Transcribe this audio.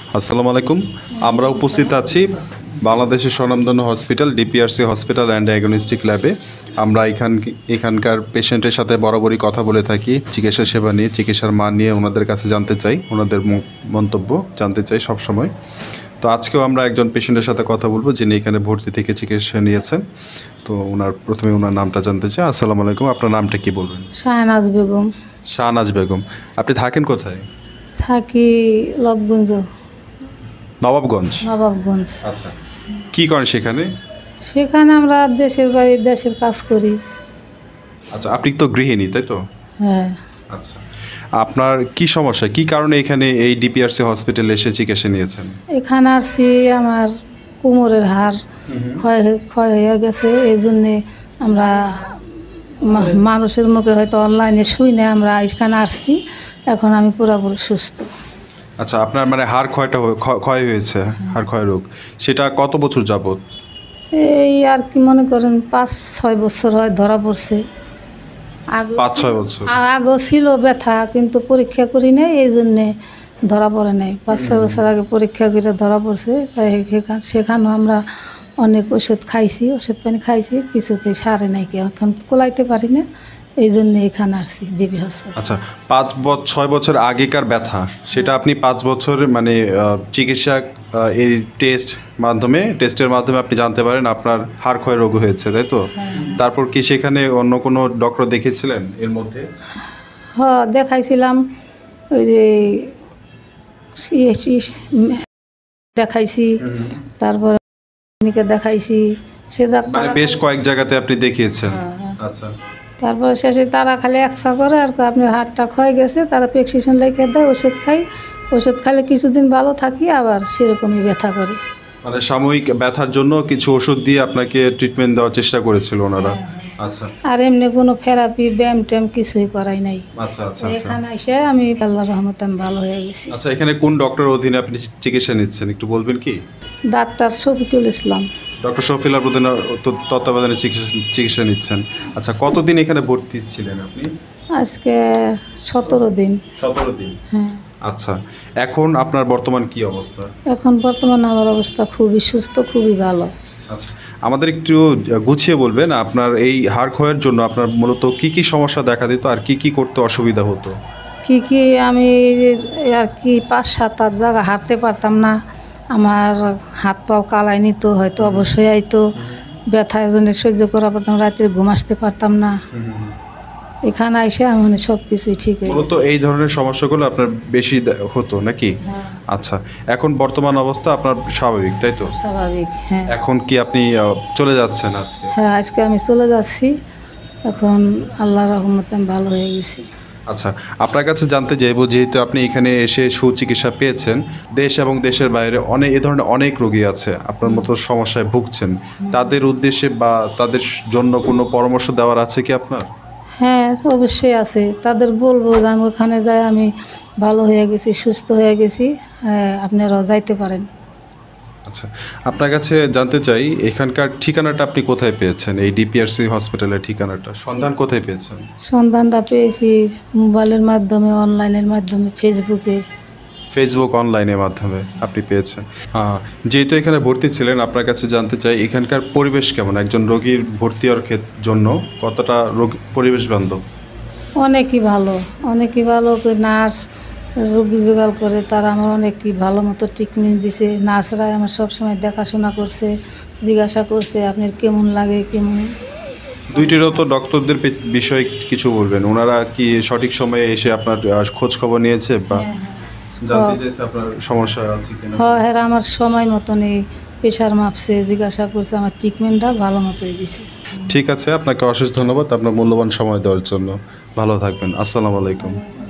আসসালামু আলাইকুম। আমরা উপস্থিত আছি বাংলাদেশের স্বনামধন্য hospital DPRC hospital and diagnostic ল্যাবে। আমরা এখানকার পেশেন্টের সাথে বরাবরই কথা বলে থাকি চিকিৎসা সেবা নিয়ে, চিকিৎসার মান নিয়ে ওনাদের কাছে জানতে চাই, ওনাদের মন্তব্য জানতে চাই সব সময়। তো আজকেও আমরা একজন পেশেন্টের সাথে কথা বলবো যিনি এখানে ভর্তি থেকে চিকিৎসা নিয়েছেন। তো প্রথমে ওনার নামটা জানতে চাই। আসসালামু আলাইকুম, আপনার নামটা কি বলবেন? শাহনাজ বেগম। শাহনাজ বেগম, আপনি থাকেন কোথায়? থাকি লবগঞ্জ। নবাবগঞ্জ। নবাবগঞ্জ। আচ্ছা, কি করেন সেখানে? সেখানে আমরা দেশের বাড়ি দেশের কাজ করি। আচ্ছা, আপনি তো গৃহিণী তাই তো? হ্যাঁ। আচ্ছা, আপনার কি সমস্যা, কি কারণে এখানে এই ডিপিআরসি হসপিটালে এসে চিকিৎসা নিয়েছেন? এখানে আসছি, আমার কোমরের হাড় ক্ষয় হয়ে গেছে, এই জন্যে আমরা মানুষের মুখে হয়তো অনলাইনে শুই না, আমরা এখানে আসছি। এখন আমি পুরোপুরি সুস্থ। আচ্ছা, আপনার মানে হাড় ক্ষয় হয়েছে, হাড় ক্ষয় রোগ, সেটা কত বছর যাবত? এই আর কি মনে করেন 5-6 বছর হয় ধরা পড়ছে। 5-6 বছর আগেও ছিল ব্যথা, কিন্তু পরীক্ষা করি নাই, এই জন্যে ধরা পড়ে নাই। 5-6 বছর আগে পরীক্ষা করে ধরা পড়ছে, তাই সেখানেও আমরা অনেক ওষুধ খাইছি, ওষুধ পানি খাইছি, কিছুতেই সারে নাই, কেউ এখন কোলাইতে পারি না, এই জন্য এখানে আসছি ডিবি হাসপাতাল। আচ্ছা, 5-6 বছর আগেকার ব্যথা, সেটা আপনি 5 বছর মানে চিকিৎসা এই টেস্টের মাধ্যমে আপনি জানতে পারেন আপনার হাড় ক্ষয় রোগ হয়েছে তাই তো? তারপর কি সেখানে অন্য কোনো ডক্টর দেখেছিলেন এর মধ্যে? হ্যাঁ, দেখাইছিলাম, ওই যে দেখাইছি, তারপরে দেখাইছি, সে ডাক্তার বেশ কয়েক জায়গাতে আপনি দেখিয়েছেন। আচ্ছা, তারপরে শেষে তারা খালি একসা করে আর আপনার হাতটা ক্ষয় গেছে, তারা প্রেসক্রিপশন লিখে দেয়, ওষুধ খাই, ওষুধ খাইলে কিছুদিন ভালো থাকি, আবার সেরকমই ব্যথা করে। মানে সাময়িক ব্যথার জন্য কিছু ওষুধ দিয়ে আপনাকে ট্রিটমেন্ট দেওয়ার চেষ্টা করেছিল ওনারা। আচ্ছা, আর এমনি কোনো থেরাপি ব্যায়াম ট্যাম কিছুই করাই নাই। আচ্ছা আচ্ছা, এখানে এসে আমি আল্লাহর রহমতে আমি ভালো হয়ে গেছি। আচ্ছা, এখানে কোন ডক্টর অধীনে আপনি চিকিৎসা নিচ্ছেন একটু বলবেন কি? ডাক্তার শফিকুল ইসলাম। ডক্টর শফিলার তত্ত্বাবধানে চিকিৎসা নিচ্ছেন। আচ্ছা, কতদিন এখানে ভর্তি ছিলেন আপনি? আজকে 17 দিন। 17 দিন। হ্যাঁ। আচ্ছা, এখন আপনার বর্তমান কি অবস্থা? এখন বর্তমানে আমার অবস্থা খুবই সুস্থ, খুবই ভালো। আচ্ছা, আমাদের একটু গুছিয়ে বলবেন আপনার এই হাড় ক্ষয়ের জন্য আপনার মূলত কি কি সমস্যা দেখা দিত আর কি কি করতে অসুবিধা হতো? কি আমি আর কি 5-7-8 জায়গা হাঁটতে পারতাম না, আমার হাত পাও কালাই নিত, হয়তো অবশ্যই আইতো, ব্যথার জন্য সহ্য করা পারতাম, রাত্রে ঘুম আসতে পারতাম না। এখানে এসে আমি সব কিছুই ঠিক হয়ে মূলত এই ধরনের সমস্যাগুলো আপনার বেশি হতো নাকি? হ্যাঁ। আচ্ছা, এখন বর্তমান অবস্থা আপনার স্বাভাবিক তাই তো? স্বাভাবিক। হ্যাঁ। এখন কি আপনি চলে যাচ্ছেন আজকে? হ্যাঁ, আজকে আমি চলে যাচ্ছি, এখন আল্লাহর রহমতে আমি ভালো হয়ে গেছি। আচ্ছা, আপনার কাছে জানতে চাইবো, যেহেতু আপনি এখানে এসে সুচিকিৎসা পেয়েছেন, দেশ এবং দেশের বাইরে এ ধরনের অনেক রোগী আছে আপনার মতো সমস্যায় ভুগছেন, তাদের উদ্দেশ্যে বা তাদের জন্য কোনো পরামর্শ দেওয়ার আছে কি আপনার? হ্যাঁ, অবশ্যই আছে, তাদের বলবো যে আমি ওখানে যাই, আমি ভালো হয়ে গেছি, সুস্থ হয়ে গেছি, হ্যাঁ, আপনারাও যাইতে পারেন। আচ্ছা, আপনার কাছে জানতে চাই এখানকার ঠিকানাটা আপনি কোথায় পেয়েছেন? এই ডিপিআরসি হসপিটালের ঠিকানাটা সন্ধান কোথায় পেয়েছেন? সন্ধানটা পেয়েছি মোবাইলের মাধ্যমে, অনলাইনের মাধ্যমে, ফেসবুক অনলাইনের মাধ্যমে আপনি পেয়েছেন। যেহেতু এখানে ভর্তি ছিলেন, আপনার কাছে জানতে চাই এখানকার পরিবেশ কেমন, একজন রোগীর ভর্তি হওয়ার জন্য কতটা পরিবেশ বান্ধব? অনেকই ভালো, অনেকই ভালো। নার্স রোগী জোগাড় করে, তারা আমার অনেকই ভালো মতো ট্রিটমেন্ট দিছে। নার্সরাই আমার সবসময় দেখাশোনা করছে, জিজ্ঞাসা করছে আপনার কেমন লাগে, কেমন। দুইটিরও তো ডক্টরদের বিষয়ে কিছু বলবেন, ওনারা কি সঠিক সময়ে এসে আপনার খোঁজ খবর নিয়েছে বা জানতে চেয়েছে আপনার সমস্যা আছে কিনা? হ্যাঁ, আমার সময় মতনই প্রেশার মাপছে, জিজ্ঞাসা করছে, আমার ট্রিটমেন্টটা ভালো মতোই দিছে। ঠিক আছে, আপনাকে অশেষ ধন্যবাদ আপনার মূল্যবান সময় দেওয়ার জন্য। ভালো থাকবেন। আসসালামু আলাইকুম।